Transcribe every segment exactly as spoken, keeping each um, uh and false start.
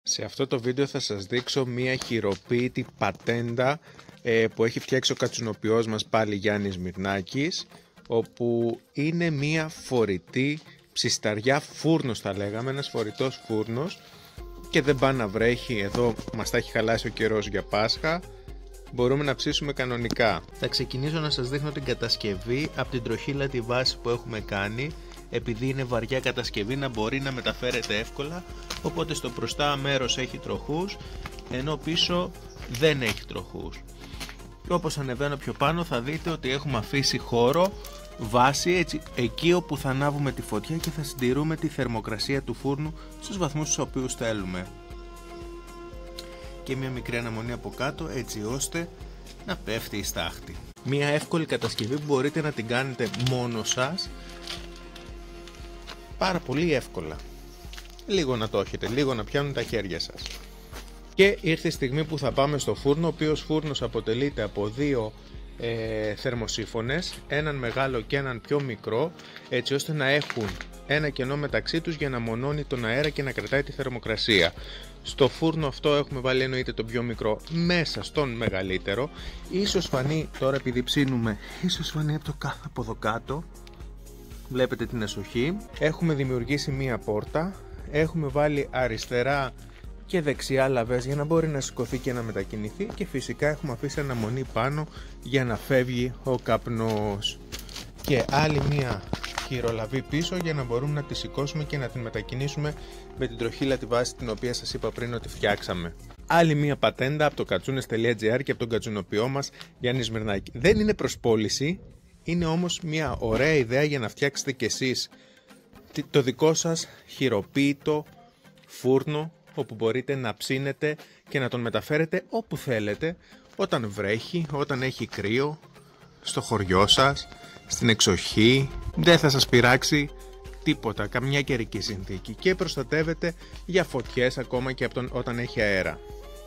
Σε αυτό το βίντεο θα σας δείξω μία χειροποίητη πατέντα ε, που έχει φτιάξει ο κατσουνοποιός μας πάλι Γιάννης Μυρνάκης, όπου είναι μία φορητή ψισταριά φούρνος, θα λέγαμε, ένας φορητός φούρνος, και δεν πάει να βρέχει. Εδώ μας τα έχει χαλάσει ο καιρός για Πάσχα, μπορούμε να ψήσουμε κανονικά. Θα ξεκινήσω να σας δείχνω την κατασκευή από την τροχήλα τη βάση που έχουμε κάνει, επειδή είναι βαριά κατασκευή να μπορεί να μεταφέρεται εύκολα. Οπότε στο μπροστά μέρος έχει τροχούς, ενώ πίσω δεν έχει τροχούς. Και όπως ανεβαίνω πιο πάνω θα δείτε ότι έχουμε αφήσει χώρο βάση, έτσι, εκεί όπου θα ανάβουμε τη φωτιά και θα συντηρούμε τη θερμοκρασία του φούρνου στους βαθμούς στους οποίους θέλουμε. Και μια μικρή αναμονή από κάτω, έτσι ώστε να πέφτει η στάχτη. Μια εύκολη κατασκευή που μπορείτε να την κάνετε μόνο σας, πάρα πολύ εύκολα. Λίγο να το έχετε, λίγο να πιάνουν τα χέρια σας. Και ήρθε η στιγμή που θα πάμε στο φούρνο, ο οποίος φούρνος αποτελείται από δύο ε, θερμοσύφωνες, έναν μεγάλο και έναν πιο μικρό, έτσι ώστε να έχουν ένα κενό μεταξύ τους για να μονώνει τον αέρα και να κρατάει τη θερμοκρασία. Στο φούρνο αυτό έχουμε βάλει, εννοείται, το πιο μικρό μέσα στον μεγαλύτερο. Ίσως φανεί τώρα, επειδή ψήνουμε, ίσως φανεί από, το, από εδώ κάτω. Βλέπετε την εσοχή. Έχουμε δημιουργήσει μία πόρτα. Έχουμε βάλει αριστερά και δεξιά λαβές για να μπορεί να σηκωθεί και να μετακινηθεί, και φυσικά έχουμε αφήσει αναμονή πάνω για να φεύγει ο καπνός. Και άλλη μία χειρολαβή πίσω για να μπορούμε να τη σηκώσουμε και να την μετακινήσουμε με την τροχήλα τη βάση, την οποία σας είπα πριν ότι φτιάξαμε. Άλλη μία πατέντα από το κατσούνες τελεία τζι άρ και από τον κατσουνοποιό μας Γιάννη Μυρνάκη. Δεν είναι προς πώληση, είναι όμως μια ωραία ιδέα για να φτιάξετε κι εσείς το δικό σας χειροποίητο φούρνο, όπου μπορείτε να ψήνετε και να τον μεταφέρετε όπου θέλετε, όταν βρέχει, όταν έχει κρύο, στο χωριό σας, στην εξοχή. Δεν θα σας πειράξει τίποτα, καμιά καιρική συνθήκη, και προστατεύετε για φωτιές ακόμα και από τον, όταν έχει αέρα.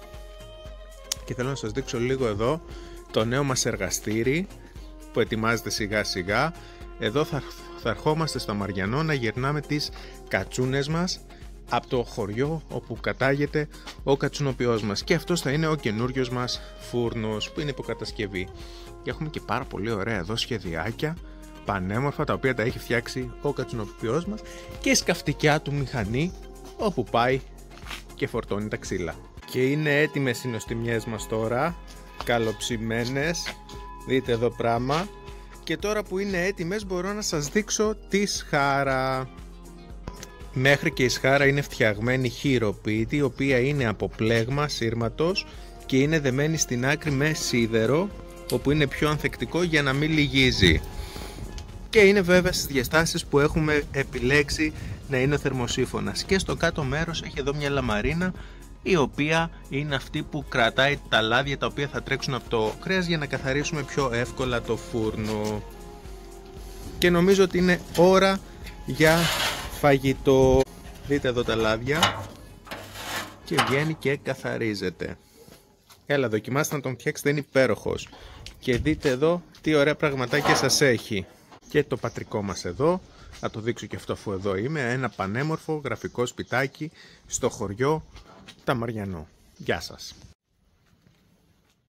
Και θέλω να σας δείξω λίγο εδώ το νέο μας εργαστήρι που ετοιμάζεται σιγά σιγά. Εδώ θα, θα ερχόμαστε στο Μαριανό να γυρνάμε τις κατσούνες μας από το χωριό όπου κατάγεται ο κατσουνοποιός μας, και αυτός θα είναι ο καινούριος μας φούρνος που είναι υποκατασκευή. Και έχουμε και πάρα πολύ ωραία εδώ σχεδιάκια πανέμορφα, τα οποία τα έχει φτιάξει ο κατσουνοποιός μας, και σκαφτικιά του μηχανή όπου πάει και φορτώνει τα ξύλα. Και είναι έτοιμες οι νοστιμιές μας τώρα, καλοψημένες, δείτε εδώ πράγμα. Και τώρα που είναι έτοιμες μπορώ να σας δείξω τη σχάρα. Μέχρι και η σχάρα είναι φτιαγμένη χειροποίητη, η οποία είναι από πλέγμα σύρματος και είναι δεμένη στην άκρη με σίδερο, όπου είναι πιο ανθεκτικό για να μην λυγίζει. Και είναι βέβαια στις διαστάσεις που έχουμε επιλέξει να είναι ο θερμοσύφωνας. Και στο κάτω μέρος έχει εδώ μια λαμαρίνα, η οποία είναι αυτή που κρατάει τα λάδια τα οποία θα τρέξουν από το κρέας για να καθαρίσουμε πιο εύκολα το φούρνο. Και νομίζω ότι είναι ώρα για φαγητό. Δείτε εδώ τα λάδια και βγαίνει και καθαρίζεται. Έλα, δοκιμάστε να τον φτιάξετε, είναι υπέροχος. Και δείτε εδώ τι ωραία πραγματάκια σας έχει. Και το πατρικό μας εδώ, θα το δείξω και αυτό αφού εδώ είμαι, ένα πανέμορφο γραφικό σπιτάκι στο χωριό τα Μαριανό. Γεια σας.